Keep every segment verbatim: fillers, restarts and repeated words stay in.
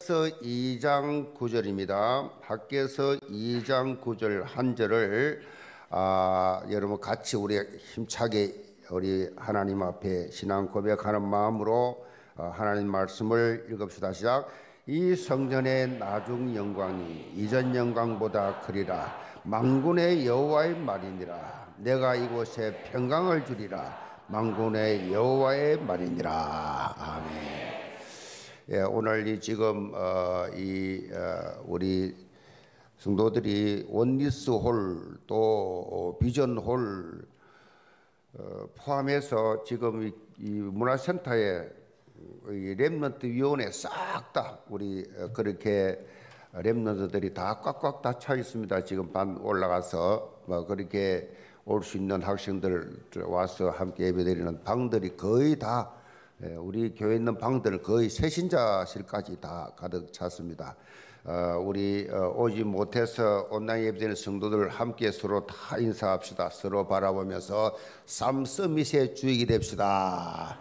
학개서 이 장 구 절입니다. 학개서 이 장 구 절 한 절을 아, 여러분 같이 우리 힘차게 우리 하나님 앞에 신앙 고백하는 마음으로 하나님 말씀을 읽읍시다. 시작. 이 성전의 나중 영광이 이전 영광보다 크리라. 만군의 여호와의 말이니라. 내가 이곳에 평강을 주리라. 만군의 여호와의 말이니라. 아멘. 예, 오늘 이 지금 어, 이 어, 우리 성도들이 원리스 홀 또 비전 홀 어, 포함해서 지금 이, 이 문화센터에 이 렘넌트 위원회 싹 다 우리 어, 그렇게 렘넌트들이 다 꽉꽉 다 차 있습니다. 지금 반 올라가서 뭐 그렇게 올 수 있는 학생들 와서 함께 예배드리는 방들이 거의 다 우리 교회에 있는 방들은 거의 새신자실까지 다 가득 찼습니다. 어, 우리 어, 오지 못해서 온라인 예배드리는 성도들 함께 서로 다 인사합시다. 서로 바라보면서 삶 서밋의 주역이 됩시다.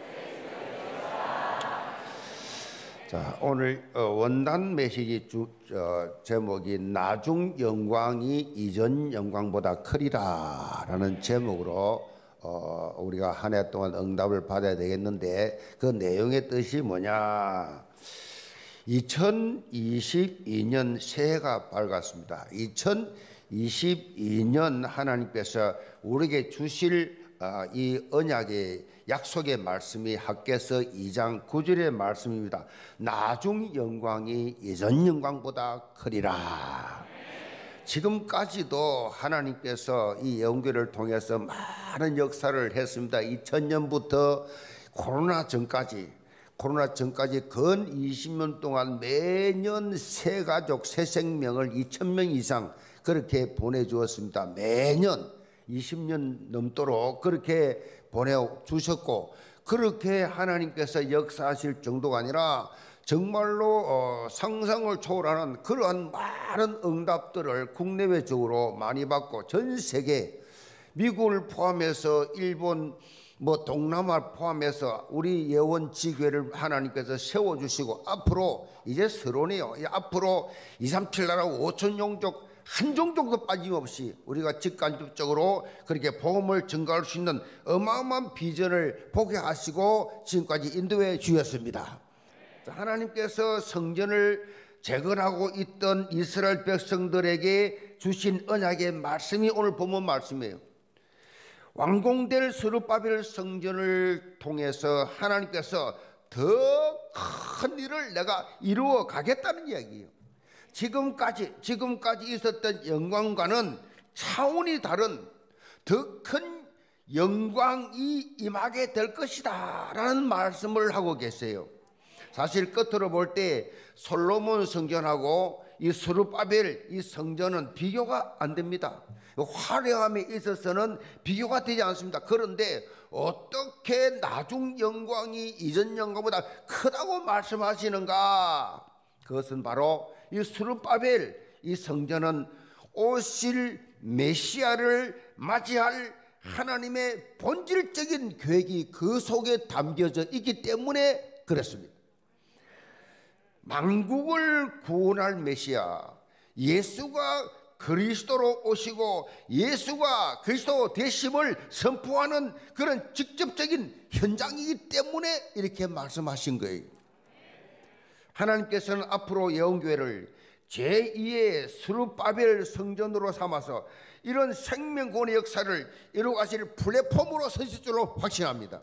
자, 오늘 어, 원단 메시지 주, 어, 제목이 나중 영광이 이전 영광보다 크리라 라는 제목으로 어, 우리가 한 해 동안 응답을 받아야 되겠는데 그 내용의 뜻이 뭐냐? 이천이십이 년 새해가 밝았습니다. 이천이십이 년 하나님께서 우리에게 주실 어, 이 언약의 약속의 말씀이 학개서 이 장 구 절의 말씀입니다. 나중 영광이 이전 영광보다 크리라. 지금까지도 하나님께서 이 영교를 통해서 많은 역사를 했습니다. 이천 년부터 코로나 전까지 코로나 전까지 근 이십 년 동안 매년 새 가족 새 생명을 이천 명 이상 그렇게 보내주었습니다. 매년 이십 년 넘도록 그렇게 보내주셨고 그렇게 하나님께서 역사하실 정도가 아니라 정말로 어, 상상을 초월하는 그러한 많은 응답들을 국내외적으로 많이 받고 전 세계 미국을 포함해서 일본 뭐 동남아 포함해서 우리 예원지교회를 하나님께서 세워주시고 앞으로 이제 서론이요. 앞으로 이삼칠 나라 오천 종족 한 종족도 빠짐없이 우리가 직간접적으로 그렇게 복음을 증가할 수 있는 어마어마한 비전을 보게 하시고 지금까지 인도해 주셨습니다. 하나님께서 성전을 재건하고 있던 이스라엘 백성들에게 주신 언약의 말씀이 오늘 본문 말씀이에요. 완공될 스룹바벨 성전을 통해서 하나님께서 더 큰 일을 내가 이루어 가겠다는 이야기예요. 지금까지 지금까지 있었던 영광과는 차원이 다른 더 큰 영광이 임하게 될 것이다 라는 말씀을 하고 계세요. 사실 끝으로 볼 때 솔로몬 성전하고 이 스룹바벨 이 성전은 비교가 안 됩니다. 화려함에 있어서는 비교가 되지 않습니다. 그런데 어떻게 나중 영광이 이전 영광보다 크다고 말씀하시는가? 그것은 바로 이 스룹바벨 이 성전은 오실 메시아를 맞이할 하나님의 본질적인 계획이 그 속에 담겨져 있기 때문에 그렇습니다. 만국을 구원할 메시아 예수가 그리스도로 오시고 예수가 그리스도 되심을 선포하는 그런 직접적인 현장이기 때문에 이렇게 말씀하신 거예요. 하나님께서는 앞으로 예언교회를 제이의 스룹바벨 성전으로 삼아서 이런 생명구원의 역사를 이루어가실 플랫폼으로 서실 줄로 확신합니다.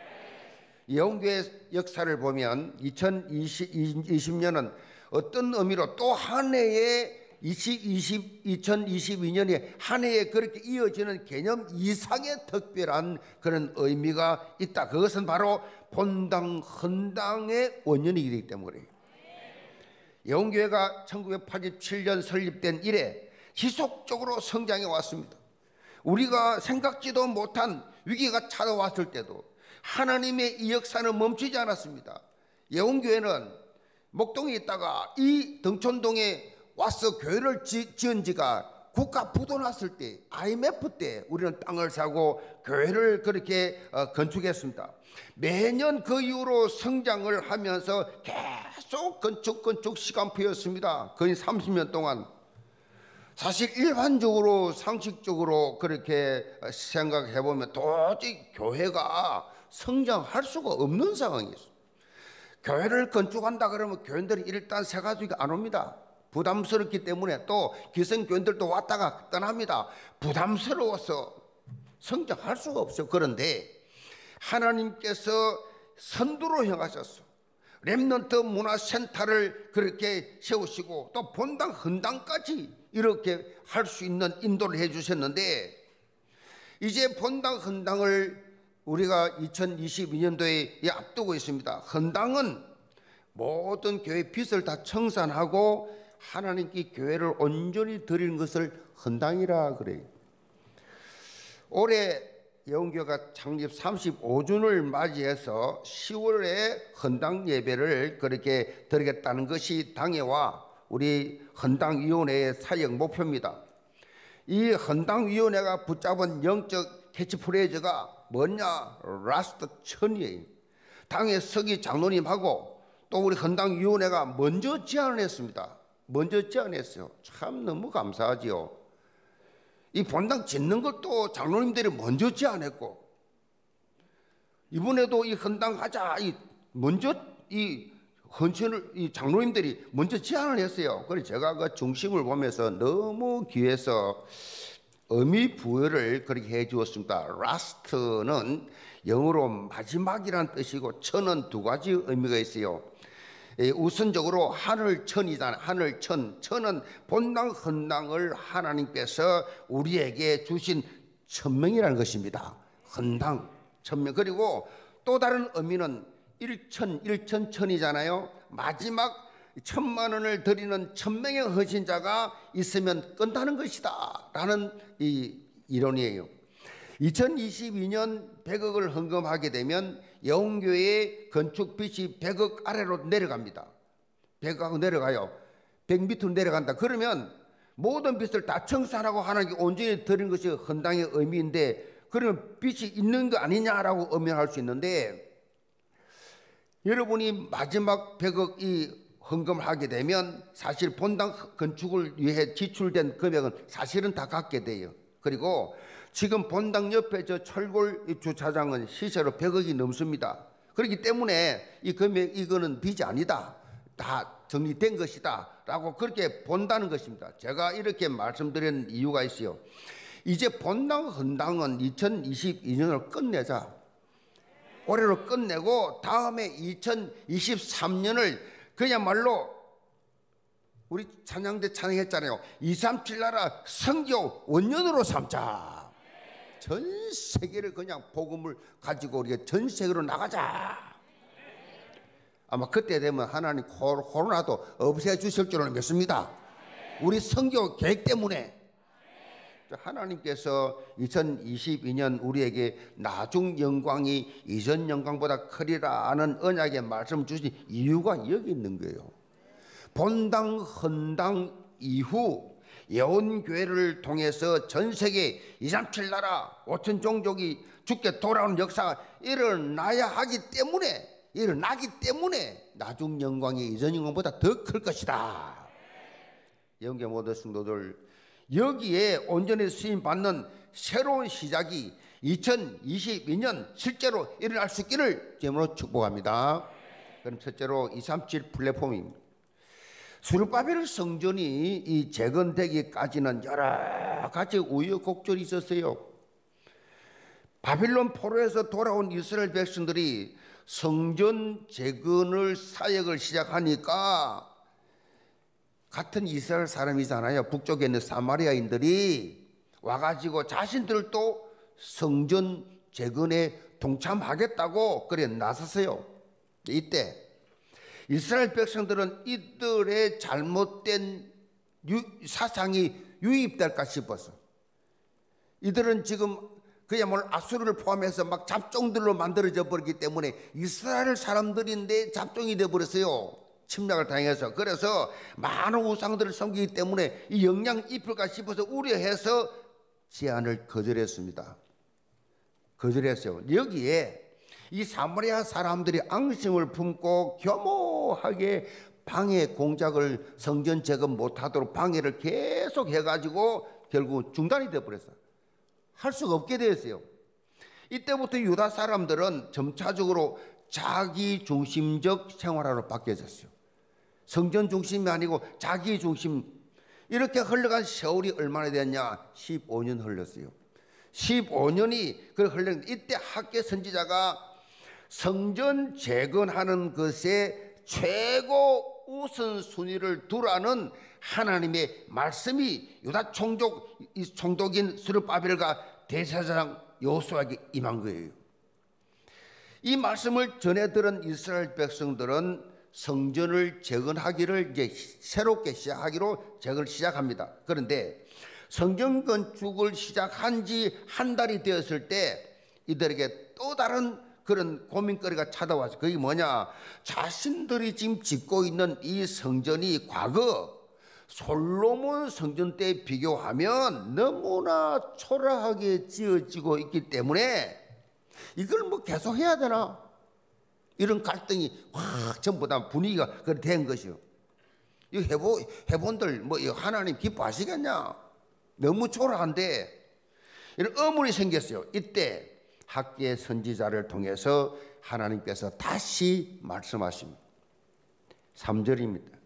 예언교회 역사를 보면 이천이십 년은 어떤 의미로 또 한 해의 이천이십이 년에 한 해에 그렇게 이어지는 개념 이상의 특별한 그런 의미가 있다. 그것은 바로 본당 헌당의 원년이기 때문에 예언교회가 천구백팔십칠 년 설립된 이래 지속적으로 성장해 왔습니다. 우리가 생각지도 못한 위기가 찾아왔을 때도 하나님의 이 역사는 멈추지 않았습니다. 예언교회는 목동에 있다가 이 등촌동에 와서 교회를 지, 지은 지가 국가 부도 났을 때, 아이엠에프 때 우리는 땅을 사고 교회를 그렇게 건축했습니다. 매년 그 이후로 성장을 하면서 계속 건축 건축 시간표였습니다. 거의 삼십 년 동안. 사실 일반적으로 상식적으로 그렇게 생각해 보면 도저히 교회가 성장할 수가 없는 상황이었어요. 교회를 건축한다 그러면 교인들이 일단 세 가지가 안 옵니다. 부담스럽기 때문에 또 기성교인들도 왔다가 떠납니다. 부담스러워서 성장할 수가 없어요. 그런데 하나님께서 선두로 향하셨어. 렘넌트 문화센터를 그렇게 세우시고 또 본당 헌당까지 이렇게 할 수 있는 인도를 해 주셨는데, 이제 본당 헌당을 우리가 이천이십이 년도에 앞두고 있습니다. 헌당은 모든 교회 빚을 다 청산하고 하나님께 교회를 온전히 드리는 것을 헌당이라 그래요. 올해 예언교회가 창립 삼십오 주년을 맞이해서 시월에 헌당 예배를 그렇게 드리겠다는 것이 당회와 우리 헌당위원회의 사역 목표입니다. 이 헌당위원회가 붙잡은 영적 캐치프레이즈가 뭐냐? 라스트 천이에요. 당회 서기 장로님하고 또 우리 헌당위원회가 먼저 제안을 했습니다. 먼저 제안했어요. 참 너무 감사하지요. 이 본당 짓는 것도 장로님들이 먼저 제안했고, 이번에도 이 헌당하자 이 먼저 이 헌신을 이 장로님들이 먼저 제안을 했어요. 그래서 제가 그 중심을 보면서 너무 귀해서 의미 부여를 그렇게 해 주었습니다. 라스트는 영어로 마지막이라는 뜻이고 천은 두 가지 의미가 있어요. 우선적으로 하늘천이잖아요. 하늘천. 천은 본당 헌당을 하나님께서 우리에게 주신 천명이라는 것입니다. 헌당, 천명. 그리고 또 다른 의미는 일천, 일천천이잖아요. 마지막 천만 원을 드리는 천명의 헌신자가 있으면 끝나는 것이다 라는 이 이론이에요. 이천이십이 년 백억을 헌금하게 되면 예언교회의 건축 빚이 백억 아래로 내려갑니다. 백억 내려가요. 백 밑으로 내려간다. 그러면 모든 빚을 다 청산하고 하나님께 온전히 드리는 것이 헌당의 의미인데, 그러면 빚이 있는 거 아니냐라고 의미할 수 있는데, 여러분이 마지막 백억이 헌금을 하게 되면 사실 본당 건축을 위해 지출된 금액은 사실은 다 갚게 돼요. 그리고 지금 본당 옆에 저 철골 주차장은 시세로 백억이 넘습니다. 그렇기 때문에 이 금액 이거는 빚이 아니다, 다 정리된 것이다 라고 그렇게 본다는 것입니다. 제가 이렇게 말씀드린 이유가 있어요. 이제 본당 헌당은 이천이십이 년을 끝내자. 올해로 끝내고 다음에 이천이십삼 년을 그야말로 우리 찬양대 찬양했잖아요. 이삼칠 나라 선교 원년으로 삼자. 전 세계를 그냥 복음을 가지고 우리가 전 세계로 나가자. 아마 그때 되면 하나님 코로나도 없애 주실 줄은 믿습니다. 우리 선교 계획 때문에 하나님께서 이천이십이 년 우리에게 나중 영광이 이전 영광보다 크리라 하는 언약의 말씀 주신 이유가 여기 있는 거예요. 본당 헌당 이후 예언교회를 통해서 전 세계 이삼칠 나라 오천 종족이 주께 돌아오는 역사가 일어나야 하기 때문에, 일어나기 때문에 나중 영광이 이전 영광보다 더 클 것이다. 예언교회 모든 성도들, 여기에 온전히 쓰임 받는 새로운 시작이 이천이십이 년 실제로 일어날 수 있기를 주님으로 축복합니다. 그럼 첫째로 이삼칠 플랫폼입니다. 수르바벨 성전이 이 재건되기까지는 여러 가지 우여곡절이 있었어요. 바빌론 포로에서 돌아온 이스라엘 백성들이 성전 재건을 사역을 시작하니까 같은 이스라엘 사람이잖아요. 북쪽에 있는 사마리아인들이 와가지고 자신들도 성전 재건에 동참하겠다고 그래 나섰어요. 이때 이스라엘 백성들은 이들의 잘못된 유, 사상이 유입될까 싶어서, 이들은 지금 그야말로 아수르를 포함해서 막 잡종들로 만들어져 버렸기 때문에 이스라엘 사람들인데 잡종이 되어버렸어요. 침략을 당해서, 그래서 많은 우상들을 섬기기 때문에 이 영향 입힐까 싶어서 우려해서 제안을 거절했습니다. 거절했어요. 여기에 이 사마리아 사람들이 앙심을 품고 교모하게 방해 공작을 성전 재건 못하도록 방해를 계속 해가지고 결국 중단이 되어버렸어요. 할 수가 없게 되었어요. 이때부터 유다 사람들은 점차적으로 자기 중심적 생활화로 바뀌어졌어요. 성전 중심이 아니고 자기 중심. 이렇게 흘러간 세월이 얼마나 됐냐? 십오 년 흘렀어요. 십오 년이 그 흘렀는데 이때 학개 선지자가 성전 재건하는 것에 최고 우선순위를 두라는 하나님의 말씀이 유다 총독, 총독인 스룹바벨과 대제사장 여호수아에게 임한 거예요. 이 말씀을 전해 들은 이스라엘 백성들은 성전을 재건하기를 이제 새롭게 시작하기로 재건을 시작합니다. 그런데 성전 건축을 시작한 지 한 달이 되었을 때 이들에게 또 다른 그런 고민거리가 찾아왔어요. 그게 뭐냐? 자신들이 지금 짓고 있는 이 성전이 과거 솔로몬 성전 때 비교하면 너무나 초라하게 지어지고 있기 때문에 이걸 뭐 계속 해야 되나? 이런 갈등이 확 전부 다 분위기가 그렇게 된 것이요. 이거 해보, 해본들 뭐 하나님 기뻐하시겠냐? 너무 초라한데 이런 의문이 생겼어요. 이때 학개 선지자를 통해서 하나님께서 다시 말씀하십니다. 삼 절입니다.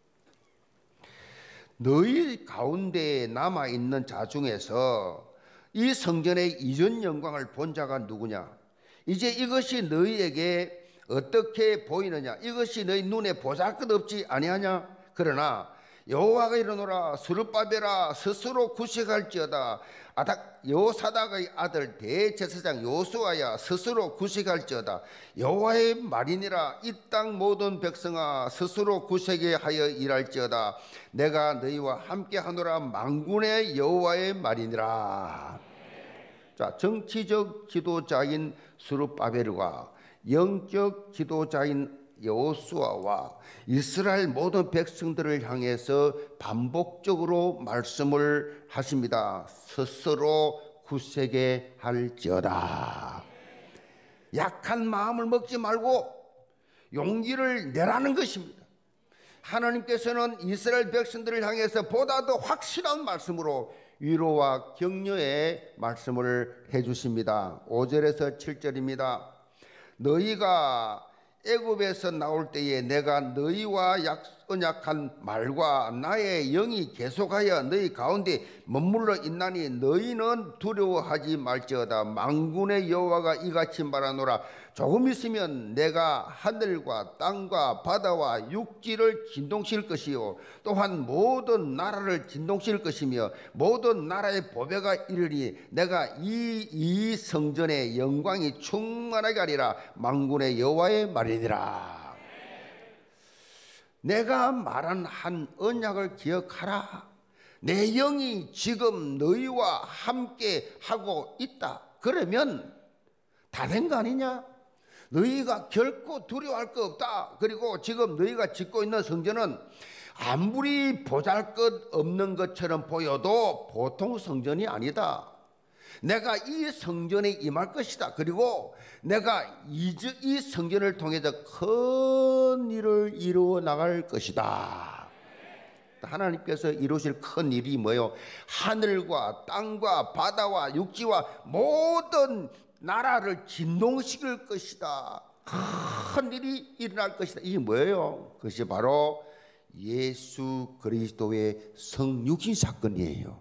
너희 가운데 남아있는 자 중에서 이 성전의 이전 영광을 본 자가 누구냐? 이제 이것이 너희에게 어떻게 보이느냐? 이것이 너희 눈에 보잘것없지 아니하냐? 그러나 여호와가 이르노라, 스룹바벨아 스스로 구식할지어다. 아닥 여호사닥의 아들 대제사장 여호수아야 스스로 구식할지어다. 여호와의 말이니라. 이 땅 모든 백성아 스스로 구식에 하여 일할지어다. 내가 너희와 함께 하노라. 만군의 여호와의 말이니라. 자, 정치적 지도자인 스룹바벨과 영적 지도자인 여호수아와 이스라엘 모든 백성들을 향해서 반복적으로 말씀을 하십니다. 스스로 굳세게 할지어다. 약한 마음을 먹지 말고 용기를 내라는 것입니다. 하나님께서는 이스라엘 백성들을 향해서 보다 더 확실한 말씀으로 위로와 격려의 말씀을 해주십니다. 오 절에서 칠 절입니다. 너희가 애굽에서 나올 때에 내가 너희와 약, 언약한 말과 나의 영이 계속하여 너희 가운데 머물러 있나니 너희는 두려워하지 말지어다. 만군의 여호와가 이같이 말하노라. 조금 있으면 내가 하늘과 땅과 바다와 육지를 진동시킬 것이요 또한 모든 나라를 진동시킬 것이며 모든 나라의 보배가 이르니 내가 이, 이 성전의 영광이 충만하게 하리라. 만군의 여호와의 말이니라. 내가 말한 한 언약을 기억하라. 내 영이 지금 너희와 함께 하고 있다. 그러면 다 된 거 아니냐? 너희가 결코 두려워할 거 없다. 그리고 지금 너희가 짓고 있는 성전은 아무리 보잘것없는 것처럼 보여도 보통 성전이 아니다. 내가 이 성전에 임할 것이다. 그리고 내가 이, 이 성전을 통해서 큰 일을 이루어 나갈 것이다. 하나님께서 이루실 큰 일이 뭐요? 하늘과 땅과 바다와 육지와 모든 나라를 진동시킬 것이다. 큰 일이 일어날 것이다. 이게 뭐예요? 그것이 바로 예수 그리스도의 성육신 사건이에요.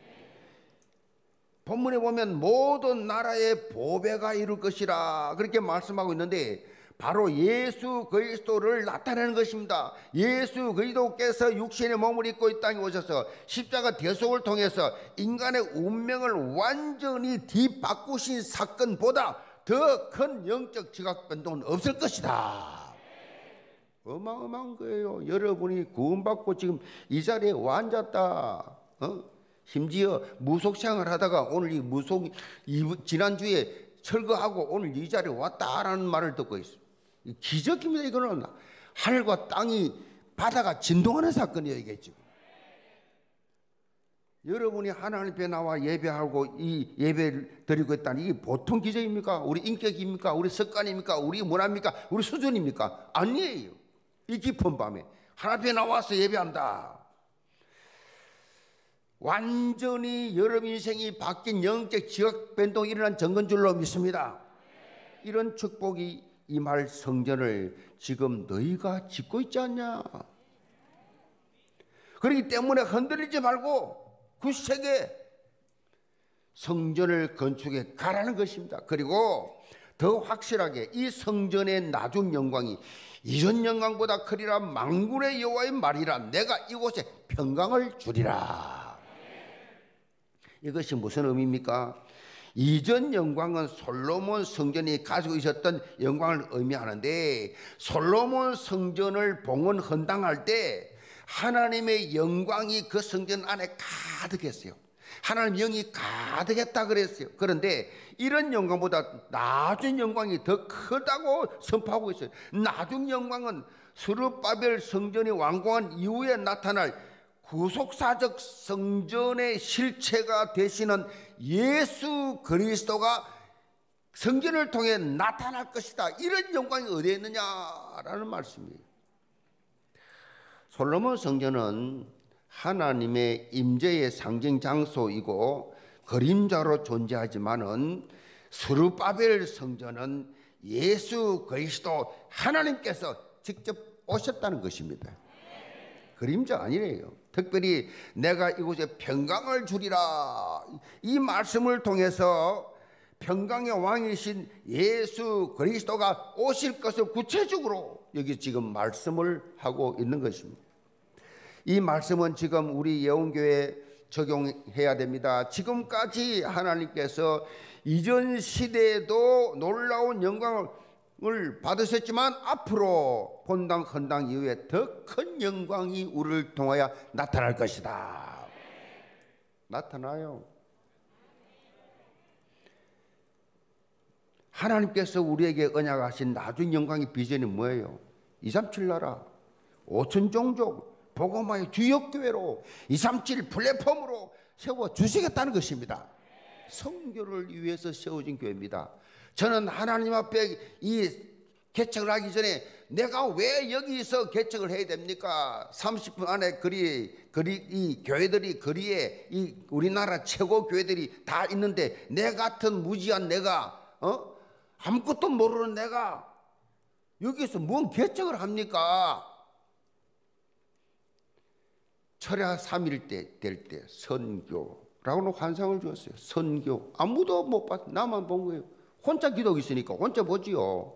본문에 보면 모든 나라의 보배가 이룰 것이라 그렇게 말씀하고 있는데 바로 예수 그리스도를 나타내는 것입니다. 예수 그리스도께서 육신의 몸을 입고 이 땅에 오셔서 십자가 대속을 통해서 인간의 운명을 완전히 뒤바꾸신 사건보다 더 큰 영적 지각 변동은 없을 것이다. 어마어마한 거예요. 여러분이 구원받고 지금 이 자리에 와 앉았다. 어? 심지어 무속 생활 하다가 오늘 이 무속 지난주에 철거하고 오늘 이 자리에 왔다라는 말을 듣고 있어요. 기적입니다. 이거는 하늘과 땅이 바다가 진동하는 사건이에요, 이게 지금. 여러분이 하나님 앞에 나와 예배하고 이 예배를 드리고 있다니 이게 보통 기적입니까? 우리 인격입니까? 우리 습관입니까? 우리 문화입니까? 우리 수준입니까? 아니에요. 이 깊은 밤에 하나님 앞에 나와서 예배한다. 완전히 여러분 인생이 바뀐 영적 지각 변동이 일어난 정건 줄로 믿습니다. 이런 축복이 임할 성전을 지금 너희가 짓고 있지 않냐? 그렇기 때문에 흔들리지 말고 굳세게 성전을 건축해 가라는 것입니다. 그리고 더 확실하게 이 성전의 나중 영광이 이전 영광보다 크리라. 만군의 여호와의 말이라. 내가 이곳에 평강을 주리라. 이것이 무슨 의미입니까? 이전 영광은 솔로몬 성전이 가지고 있었던 영광을 의미하는데, 솔로몬 성전을 봉헌 헌당할 때 하나님의 영광이 그 성전 안에 가득했어요. 하나님 영이 가득했다 그랬어요. 그런데 이런 영광보다 나중 영광이 더 크다고 선포하고 있어요. 나중 영광은 스룹바벨 성전이 완공한 이후에 나타날 구속사적 성전의 실체가 되시는 예수 그리스도가 성전을 통해 나타날 것이다. 이런 영광이 어디에 있느냐라는 말씀이에요. 솔로몬 성전은 하나님의 임재의 상징 장소이고 그림자로 존재하지만은 스룹바벨 성전은 예수 그리스도 하나님께서 직접 오셨다는 것입니다. 그림자 아니래요. 특별히 내가 이곳에 평강을 주리라, 이 말씀을 통해서 평강의 왕이신 예수 그리스도가 오실 것을 구체적으로 여기 지금 말씀을 하고 있는 것입니다. 이 말씀은 지금 우리 예언교회에 적용해야 됩니다. 지금까지 하나님께서 이전 시대에도 놀라운 영광을 받으셨지만 앞으로 본당 헌당 이후에 더 큰 영광이 우리를 통하여 나타날 것이다. 나타나요. 하나님께서 우리에게 언약하신 나중 영광의 비전이 뭐예요? 이삼칠 나라, 오천 종족, 복음화의 주역교회로 이삼칠 플랫폼으로 세워주시겠다는 것입니다. 선교를 위해서 세워진 교회입니다. 저는 하나님 앞에 이 개척을 하기 전에 내가 왜 여기서 개척을 해야 됩니까? 삼십 분 안에 거리, 거리, 이 교회들이 거리에 이 우리나라 최고 교회들이 다 있는데 내 같은 무지한 내가, 어? 아무것도 모르는 내가 여기서 뭔 개척을 합니까? 철야 삼 일 때 될 때 선교라고는 환상을 주었어요. 선교. 아무도 못 봤, 나만 본 거예요. 혼자 기도하고 있으니까 혼자 보지요.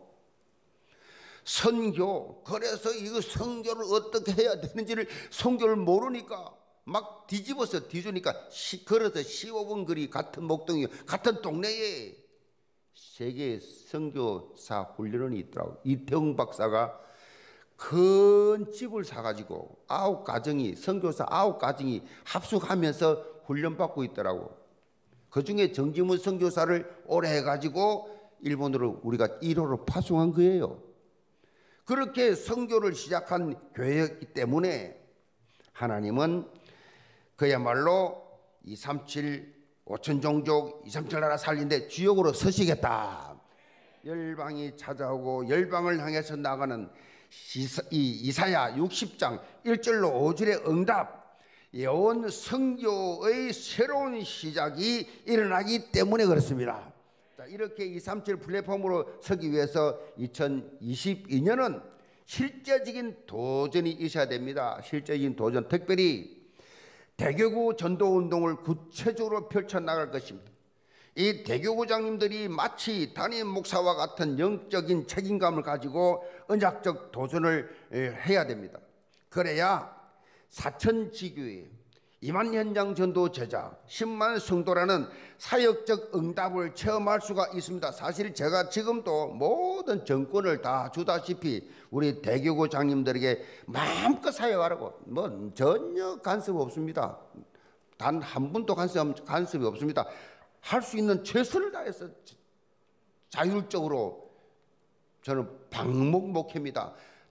선교. 그래서 이거 선교를 어떻게 해야 되는지를 선교를 모르니까 막 뒤집어서 뒤주니까 시, 걸어서 십오 분 거리 같은 목동이 같은 동네에 세계 선교사 훈련원이 있더라고요. 이태웅 박사가 큰 집을 사가지고 아홉 가정이 선교사 아홉 가정이 합숙하면서 훈련받고 있더라고. 그 중에 정지문 선교사를 오래 해가지고 일본으로 우리가 일 호로 파송한 거예요. 그렇게 선교를 시작한 교회였기 때문에 하나님은 그야말로 이삼칠 오천 종족 이삼칠 나라 살린데 주역으로 서시겠다. 열방이 찾아오고 열방을 향해서 나가는 이사야 육십 장 일 절로 오 절의 응답, 예언 선교의 새로운 시작이 일어나기 때문에 그렇습니다. 자, 이렇게 이삼칠 플랫폼으로 서기 위해서 이천이십이 년은 실제적인 도전이 있어야 됩니다. 실제적인 도전, 특별히 대교구 전도운동을 구체적으로 펼쳐나갈 것입니다. 이 대교구장님들이 마치 담임 목사와 같은 영적인 책임감을 가지고 언약적 도전을 해야 됩니다. 그래야 사천지교회, 이만 현장 전도 제자, 십만 성도라는 사역적 응답을 체험할 수가 있습니다. 사실 제가 지금도 모든 정권을 다 주다시피 우리 대교구 장님들에게 마음껏 사역하라고 뭐 전혀 간섭 없습니다. 단 한 분도 간섭, 간섭이 없습니다. 할 수 있는 최선을 다해서 자율적으로 저는 방목 목회입니다.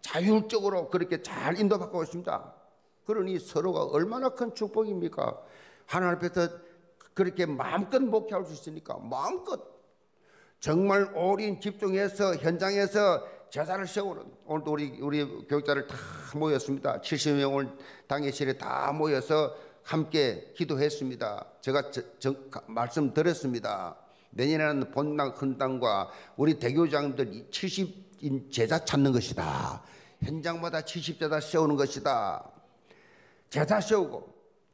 자율적으로 그렇게 잘 인도받고 있습니다. 그러니 서로가 얼마나 큰 축복입니까? 하나님 앞에서 그렇게 마음껏 목회할 수 있으니까 마음껏 정말 오랜 집중해서 현장에서 제자를 세우는, 오늘도 우리 우리 교육자를 다 모였습니다. 칠십 명을 당회실에 다 모여서 함께 기도했습니다. 제가 저, 저, 말씀드렸습니다. 내년에는 본당 큰당과 우리 대교장들 칠십인 제자 찾는 것이다. 현장마다 칠십 제자 세우는 것이다. 제자 세우고,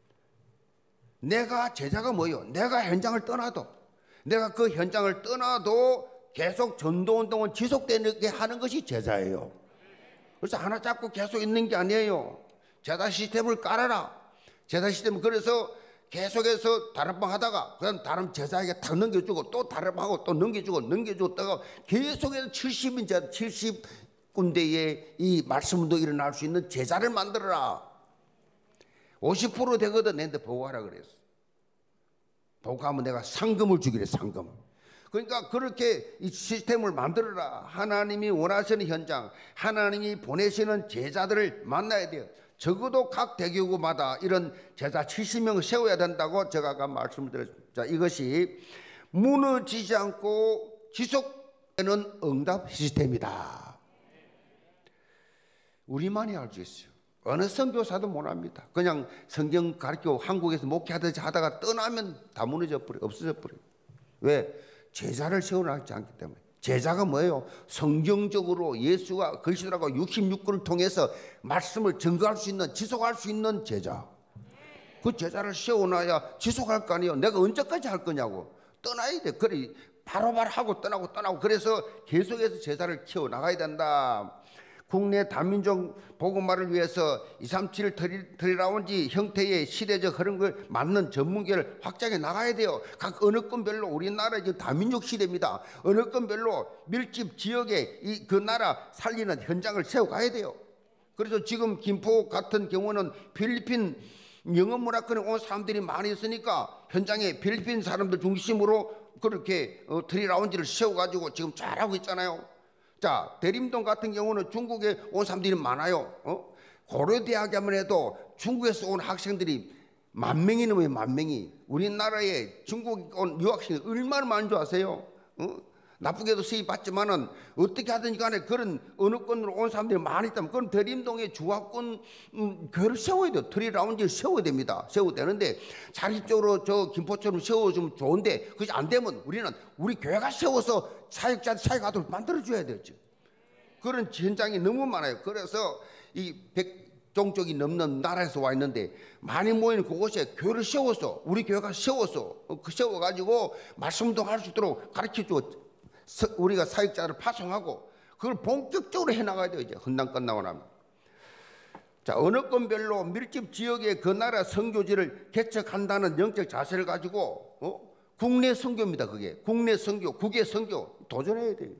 내가 제자가 뭐요? 내가 현장을 떠나도, 내가 그 현장을 떠나도 계속 전도운동은 지속되게 하는 것이 제자예요. 그래서 하나 잡고 계속 있는 게 아니에요. 제자 시스템을 깔아라. 제자 시스템은 그래서 계속해서 다락방 하다가 그다음 다른 제자에게 탁 넘겨주고 또 다락방하고 또 넘겨주고 넘겨주고 또 계속해서 칠십인 제자, 칠십 군데의 이 말씀도 일어날 수 있는 제자를 만들어라. 오십 퍼센트 되거든. 내한테 보고하라 그랬어. 보고하면 내가 상금을 주기래. 상금. 그러니까 그렇게 이 시스템을 만들어라. 하나님이 원하시는 현장, 하나님이 보내시는 제자들을 만나야 돼요. 적어도 각 대교구마다 이런 제자 칠십 명을 세워야 된다고 제가 아까 말씀을 드렸습니다. 자, 이것이 무너지지 않고 지속되는 응답 시스템이다. 우리만이 알 수 있어요. 어느 선교사도 못합니다. 그냥 성경 가르치고 한국에서 목회하듯이 하다가 떠나면 다 무너져 버려, 없어져 버려. 왜? 제자를 세워놨지 않기 때문에. 제자가 뭐예요? 성경적으로 예수가 그리스도라고 육십육 권을 통해서 말씀을 증거할 수 있는, 지속할 수 있는 제자. 그 제자를 세워놔야 지속할 거 아니에요. 내가 언제까지 할 거냐고. 떠나야 돼. 그래 바로바로 하고 떠나고 떠나고. 그래서 계속해서 제자를 키워나가야 된다. 국내 다민족 복음화를 위해서 이삼칠 트리라운지 형태의 시대적 흐름을 맞는 전문계를 확장해 나가야 돼요. 각 어느 건별로 우리나라 지금 다민족 시대입니다. 어느 건별로 밀집 지역에 이 그 나라 살리는 현장을 세워가야 돼요. 그래서 지금 김포 같은 경우는 필리핀 영어 문화권에 온 사람들이 많이 있으니까 현장에 필리핀 사람들 중심으로 그렇게 어, 트리라운지를 세워가지고 지금 잘하고 있잖아요. 자, 대림동 같은 경우는 중국에 온 사람들이 많아요. 어? 고려대학에만 해도 중국에서 온 학생들이 만 명이 넘어요. 만 명이. 우리나라에 중국 온 유학생이 얼마나 많은 줄 아세요? 어? 나쁘게도 수입 받지만은 어떻게 하든지 간에 그런 어느 권으로 온 사람들이 많이 있다면 그건 대림동에 주화권 음, 교회를 세워야 돼요. 트리라운지를 세워야 됩니다. 세워야 되는데 자립적으로 저 김포처럼 세워주면 좋은데 그게 안 되면 우리는 우리 교회가 세워서 사역자 사역하도록 만들어줘야 되죠. 그런 현장이 너무 많아요. 그래서 이 백종족이 넘는 나라에서 와 있는데 많이 모이는 그곳에 교회를 세워서 우리 교회가 세워서 그 세워가지고 말씀도 할 수 있도록 가르쳐주고 우리가 사역자를 파송하고 그걸 본격적으로 해나가야 돼요. 이제 헌당 끝나고 나면. 자, 어느 건별로 밀집 지역에 그 나라 선교지를 개척한다는 영적 자세를 가지고 어? 국내 선교입니다. 그게 국내 선교, 국외 선교 도전해야 돼요.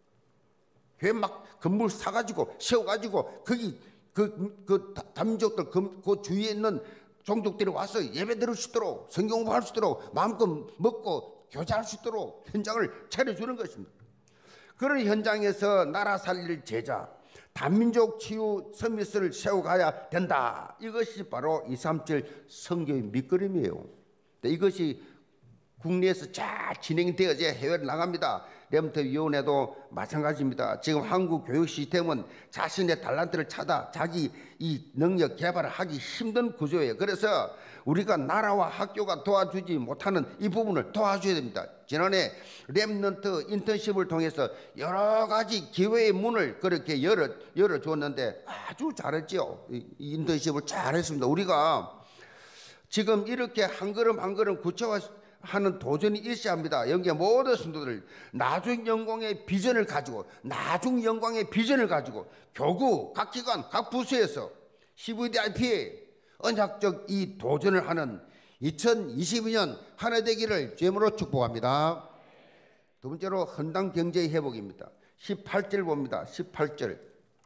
교회 막 건물 사가지고 세워가지고 거기 그, 그 다민족들 그, 그 주위에 있는 종족들이 와서 예배 드릴 수 있도록 성경 공부할 수 있도록 마음껏 먹고 교제할 수 있도록 현장을 차려주는 것입니다. 그런 현장에서 나라 살릴 제자, 다민족 치유 서밋을 세워가야 된다. 이것이 바로 이삼칠 선교의 밑그림이에요. 이것이 국내에서 잘 진행되어져 해외를 나갑니다. 레몬트 위원회도 마찬가지입니다. 지금 한국 교육 시스템은 자신의 달란트를 찾아 자기 이 능력 개발을 하기 힘든 구조예요. 그래서 우리가 나라와 학교가 도와주지 못하는 이 부분을 도와줘야 됩니다. 지난해 렘넌트 인턴십을 통해서 여러 가지 기회의 문을 그렇게 열어, 열어줬는데 아주 잘했죠. 이 인턴십을 잘했습니다. 우리가 지금 이렇게 한 걸음 한 걸음 구체화 하는 도전이 있어야 합니다. 여기에 모든 성도들 나중 영광의 비전을 가지고 나중 영광의 비전을 가지고 교구, 각 기관, 각 부서에서 씨브이디아이피에 언약적 이 도전을 하는 이천이십이 년 한 해 되기를 주님으로 축복합니다. 두 번째로 헌당 경제의 회복입니다. 십팔 절 봅니다. 십팔 절.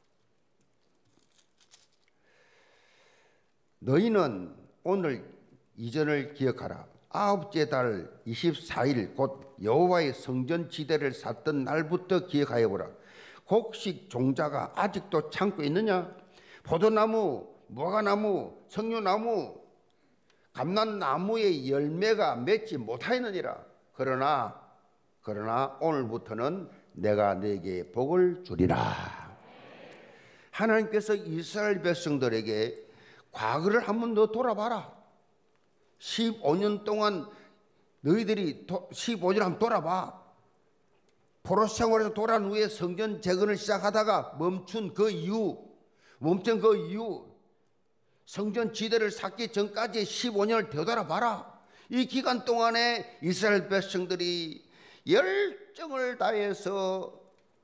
너희는 오늘 이전을 기억하라. 아홉째 달 이십사 일 곧 여호와의 성전 지대를 샀던 날부터 기억하여 보라. 곡식 종자가 아직도 참고 있느냐? 포도나무, 무화과나무, 석류나무, 감람나무의 열매가 맺지 못하였느니라. 그러나 그러나 오늘부터는 내가 네게 복을 주리라. 하나님께서 이스라엘 백성들에게 과거를 한 번 더 돌아봐라. 십오 년 동안 너희들이 십오 년 한번 돌아봐. 포로 생활에서 돌아온 후에 성전 재건을 시작하다가 멈춘 그 이후, 멈춘 그 이후 성전 지대를 쌓기 전까지 십오 년을 되돌아봐라. 이 기간 동안에 이스라엘 백성들이 열정을 다해서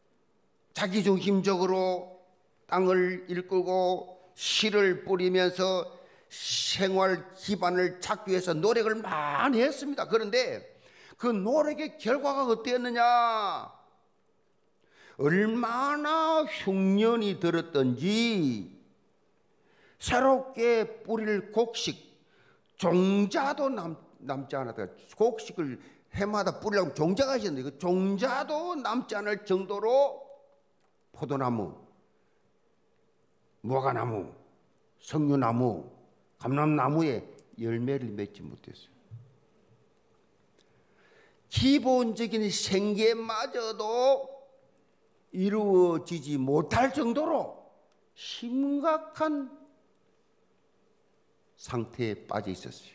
자기중심적으로 땅을 일구고 씨를 뿌리면서 생활 기반을 찾기 위해서 노력을 많이 했습니다. 그런데 그 노력의 결과가 어땠느냐? 얼마나 흉년이 들었던지 새롭게 뿌릴 곡식 종자도 남, 남지 않았다. 곡식을 해마다 뿌리려면 종자가 있었는데 그 종자도 남지 않을 정도로 포도나무, 무화과나무, 석류나무, 감람나무에 열매를 맺지 못했어요. 기본적인 생계마저도 이루어지지 못할 정도로 심각한 상태에 빠져 있었어요.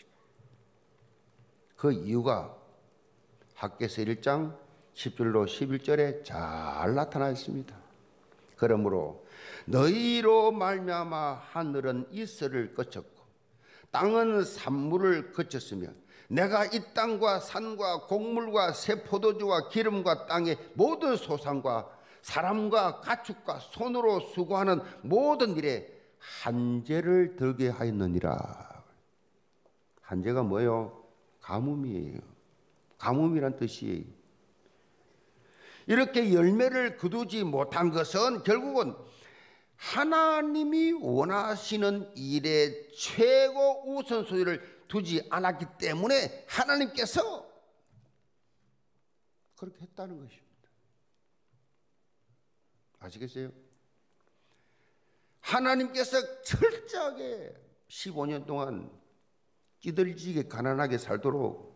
그 이유가 학개서 일 장 십 절로 십일 절에 잘 나타나 있습니다. 그러므로 너희로 말미암아 하늘은 이슬을 거쳤고 땅은 산물을 거쳤으며 내가 이 땅과 산과 곡물과 새 포도주와 기름과 땅의 모든 소산과 사람과 가축과 손으로 수고하는 모든 일에 한죄를 들게 하였느니라. 한죄가 뭐예요? 가뭄이에요. 가뭄이란 뜻이에요. 이렇게 열매를 거두지 못한 것은 결국은 하나님이 원하시는 일에 최고 우선순위를 두지 않았기 때문에 하나님께서 그렇게 했다는 것입니다. 아시겠어요? 하나님께서 철저하게 십오 년 동안 찌들지게 가난하게 살도록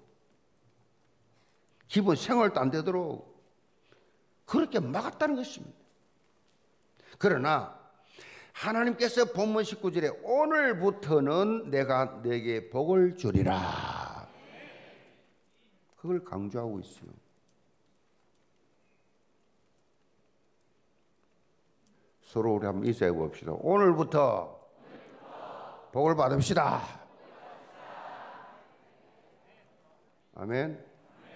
기본 생활도 안 되도록 그렇게 막았다는 것입니다. 그러나 하나님께서 본문 십구 절에 오늘부터는 내가 네게 복을 주리라. 그걸 강조하고 있어요. 서로 우리 한번 인사해 봅시다. 오늘부터 복을 받읍시다. 아멘.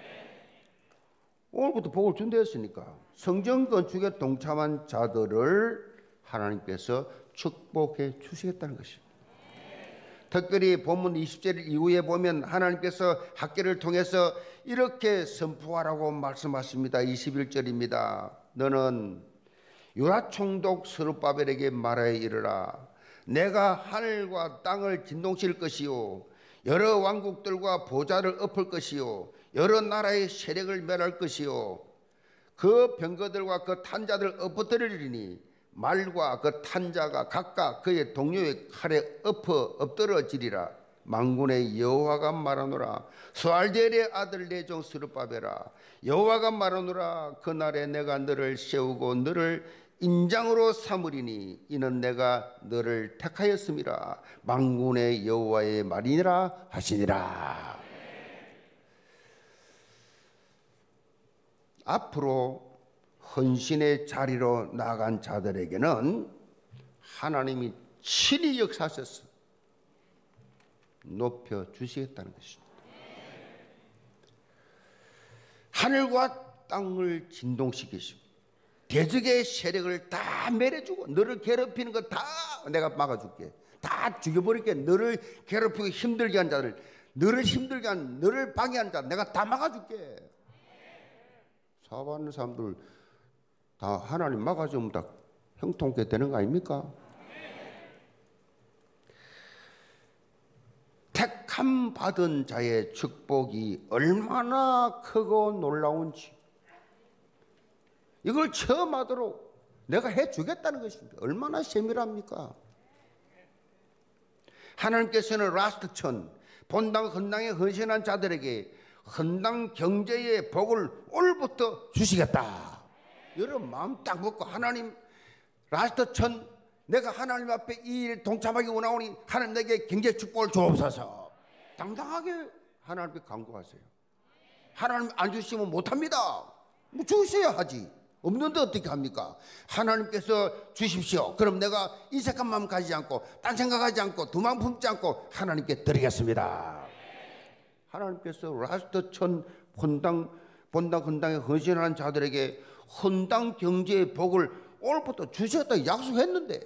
오늘부터 복을 준다 했으니까 성전 건축에 동참한 자들을 하나님께서 축복해 주시겠다는 것입니다. 특별히 본문 이십 절 이후에 보면 하나님께서 학개를 통해서 이렇게 선포하라고 말씀하십니다. 이십일 절입니다. 너는 유라 총독 스룹바벨에게 말하여 이르라. 내가 하늘과 땅을 진동시킬 것이요 여러 왕국들과 보좌를 엎을 것이요 여러 나라의 세력을 멸할 것이요 그 병거들과 그 탄자들을 엎어뜨리리니 말과 그 탄자가 각각 그의 동료의 칼에 엎어 엎드러지리라. 만군의 여호와가 말하노라. 스알디엘의 아들 내 종 스룹바벨아 여호와가 말하노라. 그날에 내가 너를 세우고 너를 인장으로 삼으리니 이는 내가 너를 택하였음이라. 만군의 여호와의 말이니라 하시니라. 앞으로 헌신의 자리로 나간 자들에게는 하나님이 친히 역사하셔서 높여주시겠다는 것입니다. 하늘과 땅을 진동시키시고 대적의 세력을 다 멸해주고 너를 괴롭히는 거 다 내가 막아줄게. 다 죽여버릴게. 너를 괴롭히고 힘들게 한 자들, 너를 힘들게 한, 너를 방해한 자 내가 다 막아줄게. 사업하는 사람들 다 하나님 막아주면 다 형통케 되는 거 아닙니까? 택함 받은 자의 축복이 얼마나 크고 놀라운지 이걸 처음 하도록 내가 해주겠다는 것입니다. 얼마나 세밀합니까? 하나님께서는 라스트천, 본당 헌당에 헌신한 자들에게 헌당 경제의 복을 오늘부터 주시겠다. 여러분 마음 딱 먹고, 하나님 라스트천, 내가 하나님 앞에 이 일 동참하기 원하오니 하나님 내게 경제 축복을 주옵소서. 당당하게 하나님 앞에 간구하세요. 하나님 안 주시면 못합니다. 뭐 주셔야 하지. 없는데 어떻게 합니까? 하나님께서 주십시오. 그럼 내가 인색한 마음 가지지 않고, 딴 생각하지 않고, 두 마음 품지 않고 하나님께 드리겠습니다. 하나님께서 라스트천 본당, 본당 헌당에 헌신하는 자들에게 헌당 경제의 복을 오늘부터 주셨다 약속했는데,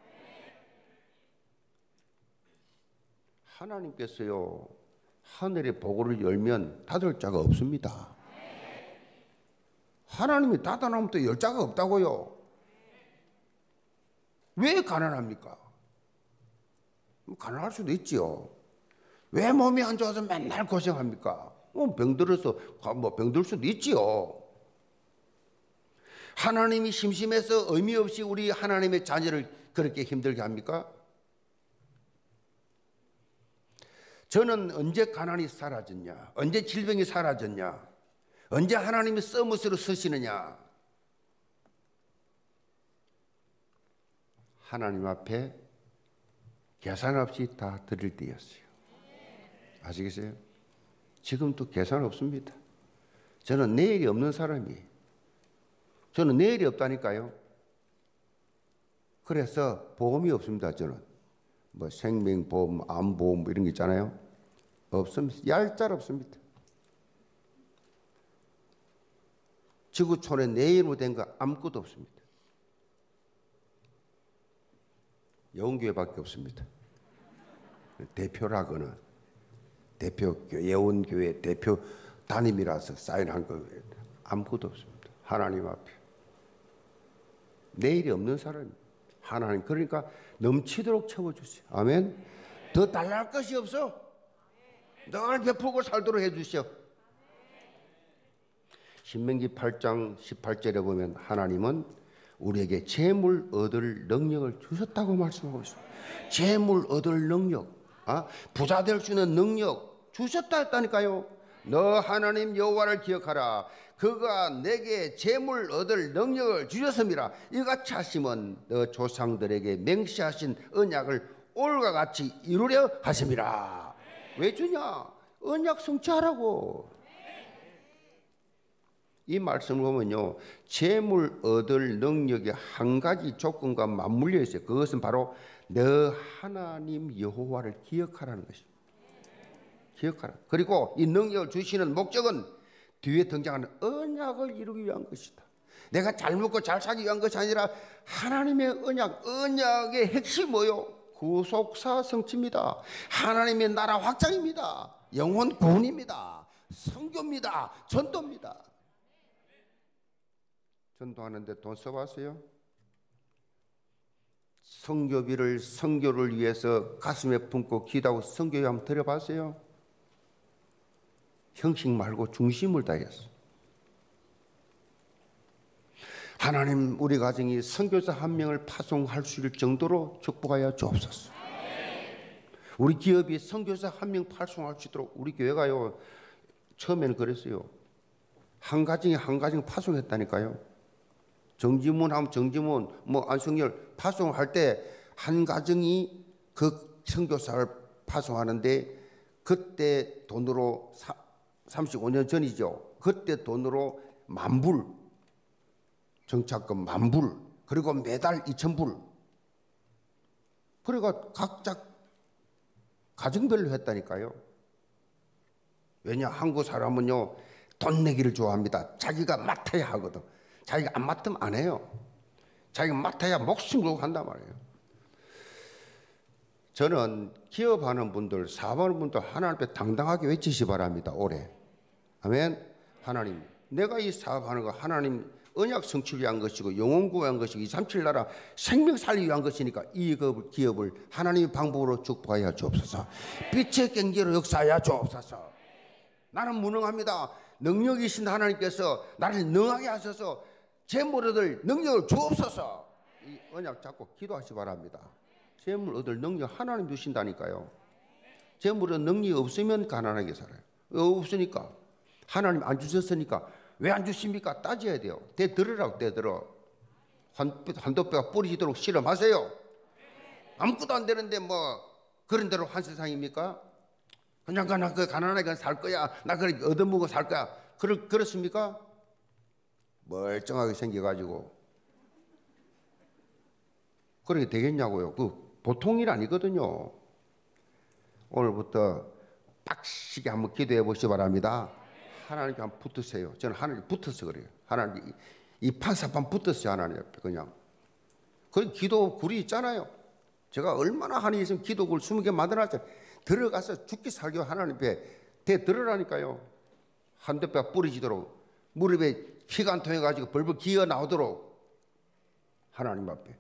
하나님께서요 하늘의 보고를 열면 닫을 자가 없습니다. 하나님이 닫아놓으면 또 열 자가 없다고요. 왜 가난합니까? 가난할 수도 있지요. 왜 몸이 안 좋아서 맨날 고생합니까? 뭐 병들어서 뭐 병들 수도 있지요. 하나님이 심심해서 의미 없이 우리 하나님의 자녀를 그렇게 힘들게 합니까? 저는 언제 가난이 사라졌냐? 언제 질병이 사라졌냐? 언제 하나님이 서밋으로 서시느냐? 하나님 앞에 계산 없이 다 드릴 때였어요. 아시겠어요? 지금도 계산 없습니다. 저는 내일이 없는 사람이에요. 저는 내일이 없다니까요. 그래서 보험이 없습니다. 저는 뭐 생명보험, 암보험 뭐 이런 거 있잖아요. 없습니다. 얄짤 없습니다. 지구촌에 내일로 된 거 아무것도 없습니다. 예원교회밖에 없습니다. 대표라거나 대표 예원교회 대표 담임이라서 사인한 거 아무것도 없습니다. 하나님 앞에 내일이 없는 사람입니다. 하나님, 그러니까 넘치도록 채워주세요. 아멘. 더 달랄 것이 없어. 늘 베풀고 살도록 해주시오. 신명기 팔 장 십팔 절에 보면 하나님은 우리에게 재물 얻을 능력을 주셨다고 말씀하고 있습니다. 재물 얻을 능력, 아, 부자 될 수 있는 능력 주셨다 했다니까요. 너 하나님 여호와를 기억하라. 그가 내게 재물 얻을 능력을 주셨음이라. 이같이 하시면 너 조상들에게 맹세하신 언약을 오늘과 같이 이루려 하심이라. 왜 주냐? 언약 성취하라고. 이 말씀을 보면요, 재물 얻을 능력이 한 가지 조건과 맞물려 있어요. 그것은 바로 너 하나님 여호와를 기억하라는 것입니다. 기억하라. 그리고 이 능력을 주시는 목적은 뒤에 등장하는 언약을 이루기 위한 것이다. 내가 잘 먹고 잘 살기 위한 것이 아니라 하나님의 언약, 언약의 핵심이 뭐요? 구속사 성취입니다. 하나님의 나라 확장입니다. 영혼 구원입니다. 선교입니다. 전도입니다. 전도하는데 돈 써봤어요? 선교비를 선교를 위해서 가슴에 품고 기도하고 선교에 한번 드려봤어요? 형식 말고 중심을 다했어. 하나님, 우리 가정이 선교사 한 명을 파송할 수 있을 정도로 축복하여 주옵소서. 우리 기업이 선교사 한 명 파송할 수 있도록. 우리 교회가요, 처음에는 그랬어요. 한 가정에 한 가정 파송했다니까요. 정지문 하면 정지문, 뭐 안성열 파송할 때 한 가정이 그 선교사를 파송하는데, 그때 돈으로 삼십오 년 전이죠. 그때 돈으로 만불, 정착금 만불, 그리고 매달 이천 불. 그러니까 각자 가정별로 했다니까요. 왜냐, 한국 사람은요 돈 내기를 좋아합니다. 자기가 맡아야 하거든. 자기가 안 맡으면 안 해요. 자기가 맡아야 목숨 걸고 한단 말이에요. 저는 기업하는 분들, 사업하는 분들 하나님 앞에 당당하게 외치시 바랍니다. 올해. 아멘. 하나님, 내가 이 사업하는 거 하나님 언약 성취를 위한 것이고 영혼 구원한 것이고 이백삼십칠 나라 생명 살리기 위한 것이니까 이 기업을 하나님의 방법으로 축복하여 주옵소서. 빛의 경제로 역사하여 주옵소서. 나는 무능합니다. 능력이신 하나님께서 나를 능하게 하셔서 재물 얻을 능력을 주옵소서. 이 언약 잡고 기도하시 바랍니다. 재물 얻을 능력 하나님 주신다니까요. 재물 얻을 능력이 없으면 가난하게 살아요. 없으니까 하나님 안 주셨으니까 왜 안 주십니까? 따져야 돼요. 대들으라고 대들어. 환도뼈가 뿌리지도록 실험하세요. 아무것도 안 되는데 뭐 그런 대로 한 세상입니까? 그냥 나 그 가난하게 살 거야. 나 그렇게 얻어먹어 살 거야. 그렇, 그렇습니까? 멀쩡하게 생겨가지고 그렇게 되겠냐고요. 그 보통 일 아니거든요. 오늘부터 빡시게 한번 기도해 보시기 바랍니다. 하나님께 한번 붙으세요. 저는 하나님 붙어서 그래요. 하나님 이 판사판 붙었어요. 하나님 옆에 그냥. 그 기도 굴이 있잖아요. 제가 얼마나 하나님 있으면 기도 굴 스무 개 만들어놨죠. 들어가서 죽기 살기 하나님 앞에 대 들으라니까요. 한 대뼈 뿌리지도록 무릎에 피가 안 통해가지고 벌벌 기어 나오도록 하나님 앞에.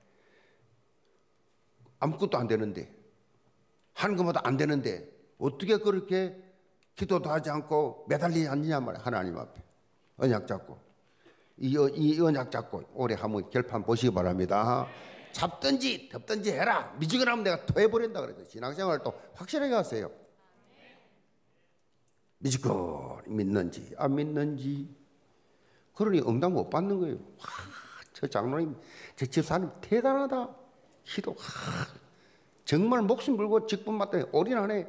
아무것도 안 되는데 하는 것마다 안 되는데 어떻게 그렇게 기도도 하지 않고 매달리지 않느냐 말이야. 하나님 앞에 언약 잡고 이, 이 언약 잡고 올해 한번 결판 보시기 바랍니다. 잡든지 덮든지 해라. 미지근 하면 내가 토해버린다 그랬죠. 신앙생활 또 확실하게 하세요. 미지근 믿는지 안 믿는지. 그러니 응답 못 받는 거예요. 와, 저 장로님 저 집사님 대단하다. 기도 와, 정말 목숨 걸고 직분 받더니 올인하네.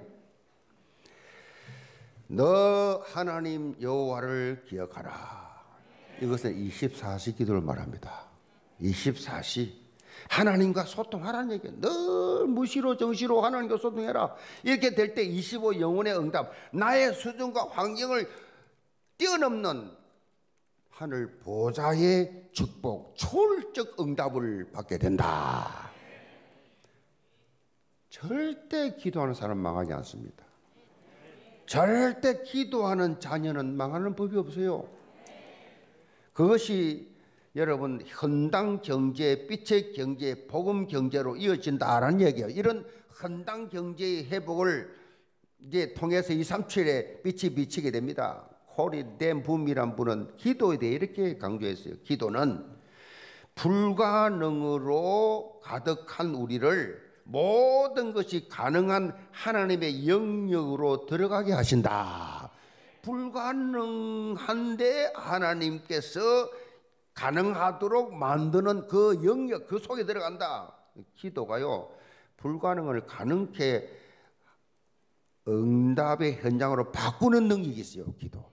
너 하나님 여호와를 기억하라. 이것은 이십사 시 기도를 말합니다. 이십사 시 하나님과 소통하라는 얘기예요. 늘 무시로 정시로 하나님과 소통해라. 이렇게 될 때 이십오 영혼의 응답, 나의 수준과 환경을 뛰어넘는 하늘 보좌의 축복, 초월적 응답을 받게 된다. 절대 기도하는 사람 망하지 않습니다. 절대 기도하는 자녀는 망하는 법이 없어요. 그것이 여러분 헌당 경제, 빛의 경제, 복음 경제로 이어진다라는 얘기예요. 이런 헌당 경제의 회복을 이제 통해서 이백삼십칠에 빛이 비치게 됩니다. 콜이 된 붐이란 분은 기도에 대해 이렇게 강조했어요. 기도는 불가능으로 가득한 우리를 모든 것이 가능한 하나님의 영역으로 들어가게 하신다. 불가능한데 하나님께서 가능하도록 만드는 그 영역, 그 속에 들어간다. 기도가요, 불가능을 가능케 응답의 현장으로 바꾸는 능력이 있어요. 기도.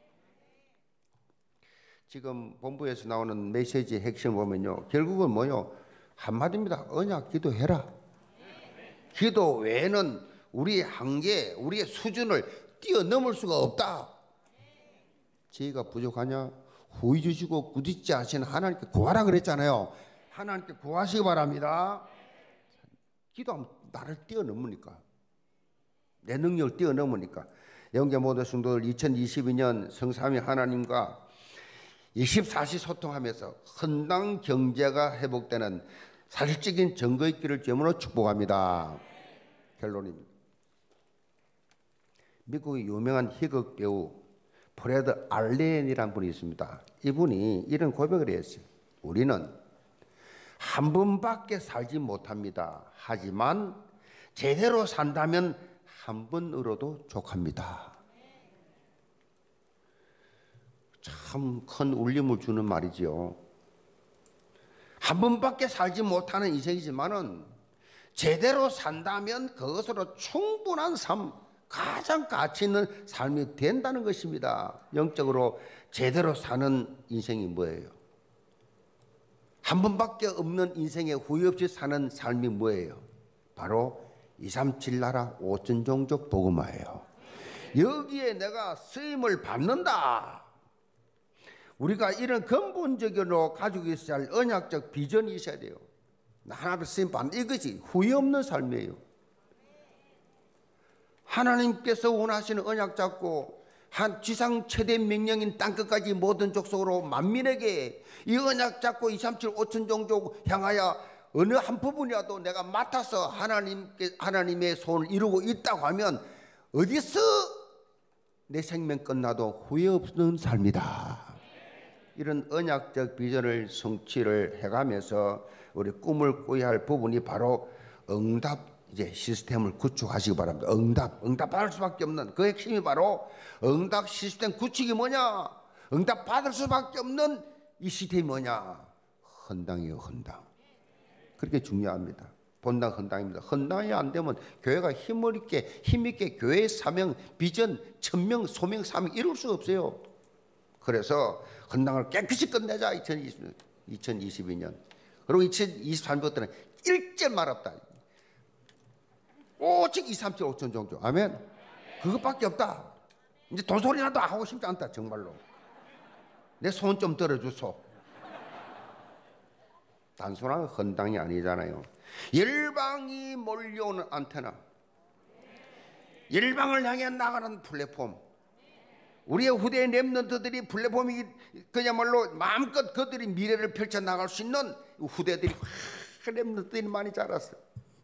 지금 본부에서 나오는 메시지의 핵심을 보면요, 결국은 뭐요? 한마디입니다. 언약 기도해라. 기도 외에는 우리의 한계, 우리의 수준을 뛰어넘을 수가 없다. 지혜가 부족하냐? 후히 주시고 꾸짖지 않으시는 하나님께 구하라 그랬잖아요. 하나님께 구하시기 바랍니다. 기도하면 나를 뛰어넘으니까, 내 능력을 뛰어넘으니까. 영계 모든 성도들 이천이십이 년 성삼위 하나님과 이십사 시 소통하면서 헌당 경제가 회복되는 사실적인 증거 있기를 주님으로 축복합니다. 결론입니다. 미국의 유명한 희극 배우 프레드 알렌이라는 분이 있습니다. 이분이 이런 고백을 했어요. 우리는 한 번밖에 살지 못합니다. 하지만 제대로 산다면 한 번으로도 족합니다. 참 큰 울림을 주는 말이지요. 한 번밖에 살지 못하는 인생이지만은 제대로 산다면 그것으로 충분한 삶, 가장 가치 있는 삶이 된다는 것입니다. 영적으로 제대로 사는 인생이 뭐예요? 한 번밖에 없는 인생에 후회 없이 사는 삶이 뭐예요? 바로 이백삼십칠 나라 오천 종족 복음화예요. 여기에 내가 쓰임을 받는다. 우리가 이런 근본적으로 가지고 있어야 할 언약적 비전이 있어야 돼요. 하나님의 쓰임 받는 이것이 후회 없는 삶이에요. 하나님께서 원하시는 언약 잡고 한 지상 최대 명령인 땅끝까지 모든 족속으로 만민에게 이 언약 잡고 이백삼십칠 오천 종족 향하여 어느 한 부분이라도 내가 맡아서 하나님께 하나님의 소원을 이루고 있다고 하면 어디서 내 생명 끝나도 후회 없는 삶이다. 이런 언약적 비전을 성취를 해가면서 우리 꿈을 꿔야 할 부분이 바로 응답 이제 시스템을 구축하시기 바랍니다. 응답, 응답 받을 수밖에 없는 그 핵심이 바로 응답 시스템 구축이 뭐냐? 응답 받을 수밖에 없는 이 시스템이 뭐냐? 헌당이요, 헌당. 그렇게 중요합니다. 본당 헌당입니다. 헌당이 안 되면 교회가 힘을 있게 힘 있게 교회의 사명, 비전, 천명, 소명, 사명 이룰 수 없어요. 그래서 헌당을 깨끗이 끝내자. 이천이십이 년 그리고 이천이십삼 년부터는 일절 말없다. 오직 이삼칠 오천 종족. 아멘. 그것밖에 없다. 이제 돈소리라도 하고 싶지 않다. 정말로 내 손 좀 들어주소. 단순한 헌당이 아니잖아요. 열방이 몰려오는 안테나, 열방을 향해 나가는 플랫폼, 우리의 후대 렘넌트들이 플랫폼이 그야말로 마음껏 그들이 미래를 펼쳐나갈 수 있는 후대들이 렘넌트들이 많이 자랐어요.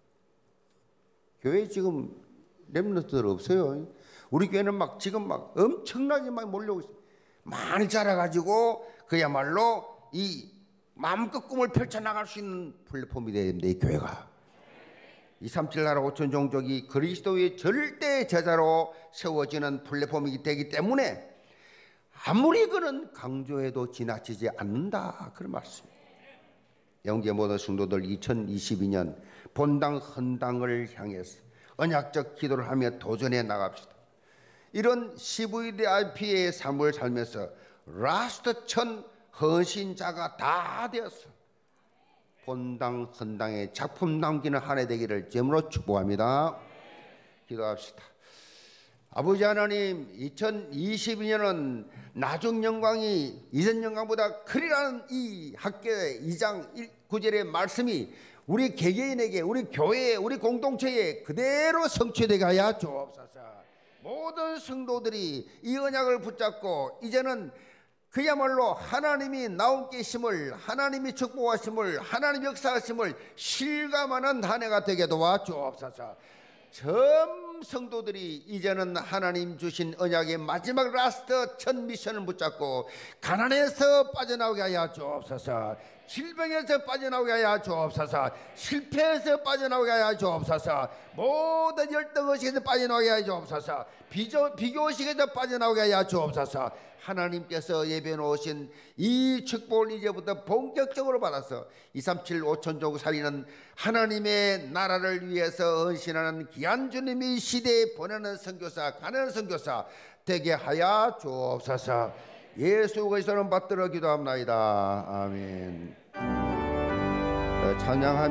교회에 지금 렘넌트들 없어요. 우리 교회는 막 지금 막 엄청나게 많이 몰려오고 있어요. 많이 자라가지고 그야말로 이 마음껏 꿈을 펼쳐나갈 수 있는 플랫폼이 되어야 됩니다. 이 교회가 이삼칠 나라 오천 종족이 그리스도의 절대 제자로 세워지는 플랫폼이 되기 때문에 아무리 그는 강조해도 지나치지 않는다, 그런 말씀입니다. 영계 모든 성도들 이천이십이 년 본당 헌당을 향해서 언약적 기도를 하며 도전해 나갑시다. 이런 씨브이디아이피의 삶을 살면서 라스트 천 헌신자가 다 되었어. 본당 헌당의 작품 남기는 한 해 되기를 제물로 축복합니다. 기도합시다. 아버지 하나님, 이천이십이 년은 나중 영광이 이전 영광보다 크리라는 이 학계의 이 장 구 절의 말씀이 우리 개개인에게, 우리 교회에, 우리 공동체에 그대로 성취되게 하여 주옵소서. 모든 성도들이 이 언약을 붙잡고 이제는 그야말로 하나님이 나온 계심을, 하나님이 축복하심을, 하나님 역사하심을 실감하는 한 해가 되게 도와주옵소서. 전 성도들이 이제는 하나님 주신 언약의 마지막 라스트 첫 미션을 붙잡고 가난에서 빠져나오게 하여 주옵소서. 질병에서 빠져나오게 하여 주옵소서. 실패에서 빠져나오게 하여 주옵소서. 모든 열등의식에서 빠져나오게 하여 주옵소서. 비교, 비교의식에서 빠져나오게 하여 주옵소서. 하나님께서 예배해 놓으신 이 축복을 이제부터 본격적으로 받아서 이삼칠 오천 종 살리는 하나님의 나라를 위해서 헌신하는 귀한 주님이 시대에 보내는 선교사, 가는 선교사 되게 하여 주옵소서. 예수 그리스도는 받들어 기도합나이다. 아멘. 찬양합니다.